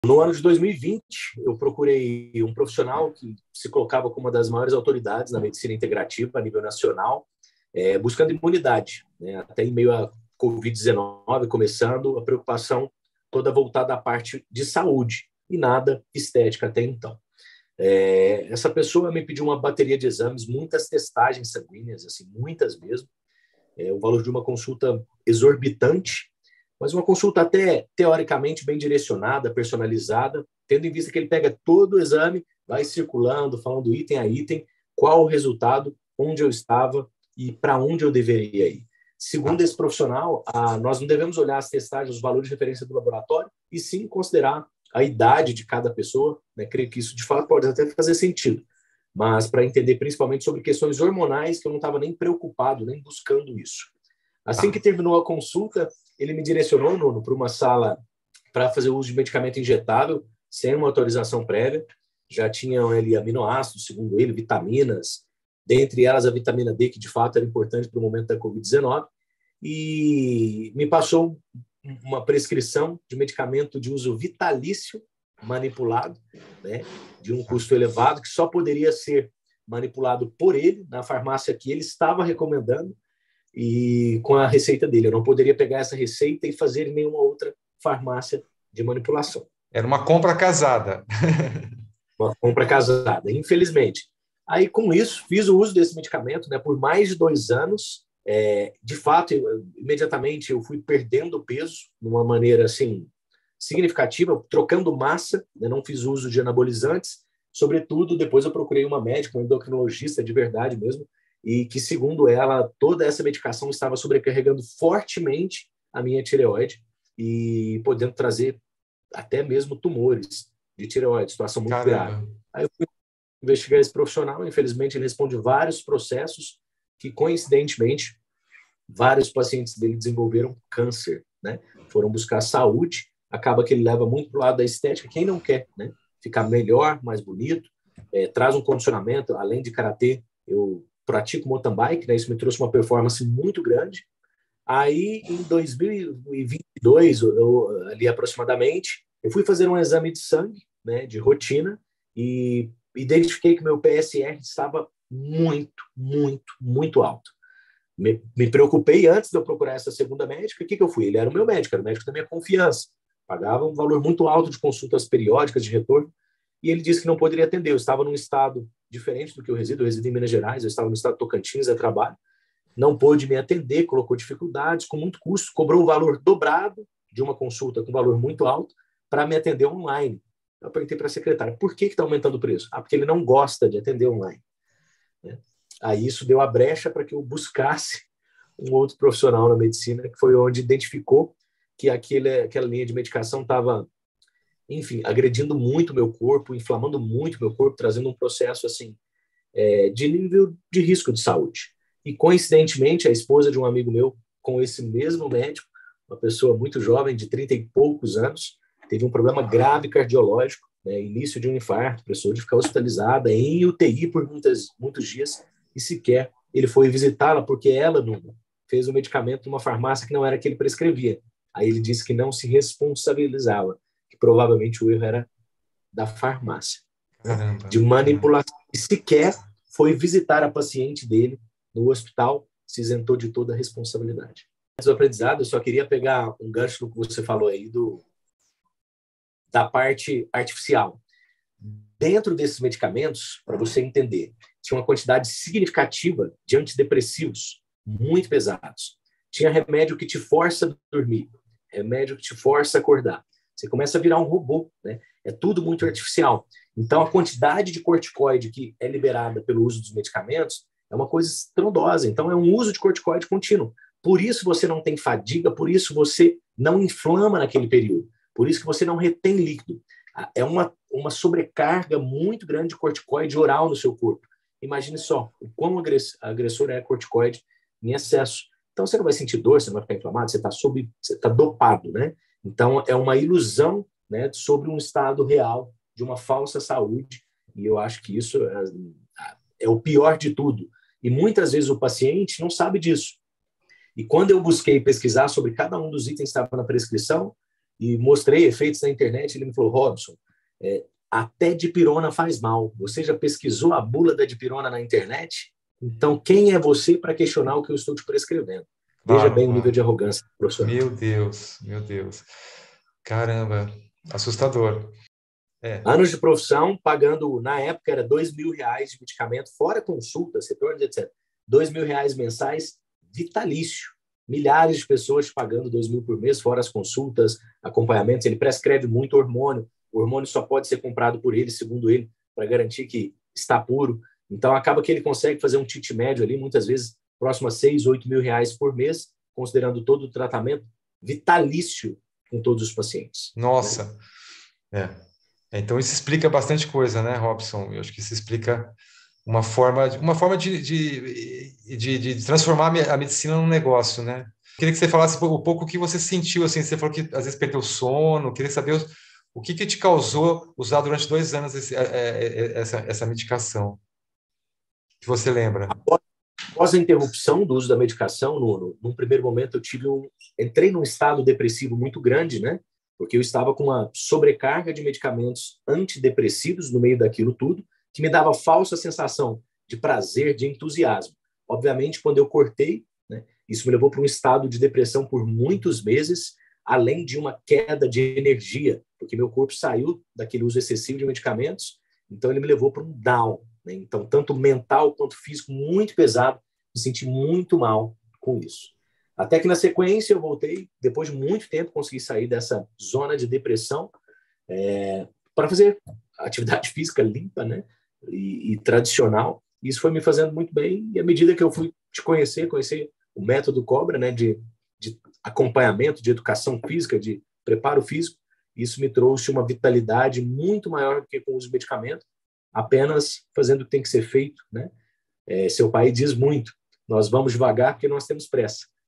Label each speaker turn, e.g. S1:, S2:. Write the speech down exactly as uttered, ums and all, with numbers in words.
S1: No ano de dois mil e vinte, eu procurei um profissional que se colocava como uma das maiores autoridades na medicina integrativa a nível nacional, é, buscando imunidade, né? Até em meio a covid dezenove, começando a preocupação toda voltada à parte de saúde e nada estética até então. É, essa pessoa me pediu uma bateria de exames, muitas testagens sanguíneas, assim, muitas mesmo, é, o valor de uma consulta exorbitante, mas uma consulta até teoricamente bem direcionada, personalizada, tendo em vista que ele pega todo o exame, vai circulando, falando item a item, qual o resultado, onde eu estava e para onde eu deveria ir. Segundo esse profissional, a, nós não devemos olhar as testagens, os valores de referência do laboratório, e sim considerar a idade de cada pessoa, né? Creio que isso de fato pode até fazer sentido, mas para entender principalmente sobre questões hormonais, que eu não estava nem preocupado, nem buscando isso. Assim que terminou a consulta, ele me direcionou, Nuno, para uma sala para fazer uso de medicamento injetável, sem uma autorização prévia. Já tinham ali aminoácidos, segundo ele, vitaminas, dentre elas a vitamina D, que de fato era importante para o momento da covid dezenove, e me passou uma prescrição de medicamento de uso vitalício manipulado, né, de um custo elevado, que só poderia ser manipulado por ele, na farmácia que ele estava recomendando, e com a receita dele. Eu não poderia pegar essa receita e fazer em nenhuma outra farmácia de manipulação.
S2: Era uma compra casada.
S1: Uma compra casada, infelizmente. Aí, com isso, fiz o uso desse medicamento, né, por mais de dois anos. É, de fato, eu, imediatamente eu fui perdendo peso de uma maneira assim, significativa, trocando massa, né, não fiz uso de anabolizantes. Sobretudo, depois eu procurei uma médica, um endocrinologista de verdade mesmo, e que, segundo ela, toda essa medicação estava sobrecarregando fortemente a minha tireoide e podendo trazer até mesmo tumores de tireoide, situação muito
S2: Caramba.
S1: grave. Aí eu fui investigar esse profissional, infelizmente ele responde vários processos que, coincidentemente, vários pacientes dele desenvolveram câncer, né? Foram buscar saúde, acaba que ele leva muito para o lado da estética, quem não quer, né? Ficar melhor, mais bonito, é, traz um condicionamento, além de karatê, eu pratico mountain bike, né? Isso me trouxe uma performance muito grande. Aí, em dois mil e vinte e dois, eu, ali aproximadamente, eu fui fazer um exame de sangue, né, de rotina, e identifiquei que meu P S R estava muito, muito, muito alto. Me, me preocupei antes de eu procurar essa segunda médica. O que, que eu fui? Ele era o meu médico, era o médico da minha confiança. Pagava um valor muito alto de consultas periódicas de retorno, e ele disse que não poderia atender. Eu estava num estado diferente do que eu resido, eu resido em Minas Gerais, eu estava no estado de Tocantins a trabalho, não pôde me atender, colocou dificuldades, com muito custo, cobrou o valor dobrado de uma consulta com valor muito alto para me atender online. Eu perguntei para a secretária, por que está aumentando o preço? Ah, porque ele não gosta de atender online. Né? Aí isso deu a brecha para que eu buscasse um outro profissional na medicina, que foi onde identificou que aquele, aquela linha de medicação estava, enfim, agredindo muito o meu corpo, inflamando muito o meu corpo, trazendo um processo assim, é, de nível de risco de saúde. E, coincidentemente, a esposa de um amigo meu, com esse mesmo médico, uma pessoa muito jovem, de trinta e poucos anos, teve um problema grave cardiológico, né, início de um infarto, precisou de ficar hospitalizada em U T I por muitas, muitos dias, e sequer ele foi visitá-la porque ela não fez o medicamento numa farmácia que não era que ele prescrevia. Aí ele disse que não se responsabilizava, que provavelmente o erro era da farmácia,
S2: Caramba.
S1: de manipulação, e sequer foi visitar a paciente dele no hospital, se isentou de toda a responsabilidade. Antes do aprendizado, eu só queria pegar um gancho do que você falou aí, do, da parte artificial. Dentro desses medicamentos, para você entender, tinha uma quantidade significativa de antidepressivos muito pesados. Tinha remédio que te força a dormir, remédio que te força a acordar. Você começa a virar um robô, né? É tudo muito artificial. Então, a quantidade de corticoide que é liberada pelo uso dos medicamentos é uma coisa estrondosa. Então, é um uso de corticoide contínuo. Por isso você não tem fadiga, por isso você não inflama naquele período, por isso que você não retém líquido. É uma, uma sobrecarga muito grande de corticoide oral no seu corpo. Imagine só o quão agressor é corticoide em excesso. Então, você não vai sentir dor, você não vai ficar inflamado, você está sob, você está dopado, né? Então, é uma ilusão, né, sobre um estado real de uma falsa saúde, e eu acho que isso é, é o pior de tudo. E muitas vezes o paciente não sabe disso. E quando eu busquei pesquisar sobre cada um dos itens que estavam na prescrição, e mostrei efeitos na internet. Ele me falou, Robson, é, até dipirona faz mal. Você já pesquisou a bula da dipirona na internet? Então, quem é você para questionar o que eu estou te prescrevendo? Veja
S2: Claro,
S1: bem o nível
S2: claro.
S1: de arrogância profissional.
S2: Meu Deus, meu Deus. Caramba, assustador. É.
S1: Anos de profissão, pagando, na época, era dois mil reais de medicamento, fora consultas, retornos, etcétera. Dois mil reais mensais, vitalício. Milhares de pessoas pagando dois mil por mês, fora as consultas, acompanhamentos. Ele prescreve muito hormônio. O hormônio só pode ser comprado por ele, segundo ele, para garantir que está puro. Então, acaba que ele consegue fazer um ticket médio ali, muitas vezes, próximo a seis, oito mil reais por mês, considerando todo o tratamento vitalício com todos os pacientes.
S2: Nossa. Né? É. Então, isso explica bastante coisa, né, Robson? Eu acho que isso explica uma forma, uma forma de, de, de, de transformar a medicina num negócio, né? Queria que você falasse um pouco o que você sentiu, assim, você falou que às vezes perdeu sono, queria saber o, o que, que te causou usar durante dois anos esse, essa, essa medicação, que você lembra?
S1: Após a interrupção do uso da medicação, no, no, num primeiro momento eu tive um, entrei num estado depressivo muito grande, né? Porque eu estava com uma sobrecarga de medicamentos antidepressivos no meio daquilo tudo, que me dava falsa sensação de prazer, de entusiasmo. Obviamente, quando eu cortei, né, isso me levou para um estado de depressão por muitos meses, além de uma queda de energia, porque meu corpo saiu daquele uso excessivo de medicamentos, então ele me levou para um down, né? Então, tanto mental quanto físico, muito pesado, me senti muito mal com isso. Até que na sequência eu voltei, depois de muito tempo, consegui sair dessa zona de depressão é, para fazer atividade física limpa, né? E, e tradicional. Isso foi me fazendo muito bem, e à medida que eu fui te conhecer, conhecer o método Cobra, né, de, de acompanhamento, de educação física, de preparo físico, isso me trouxe uma vitalidade muito maior do que com o uso de medicamento, apenas fazendo o que tem que ser feito, né? É, seu pai diz muito, nós vamos devagar porque nós temos pressa.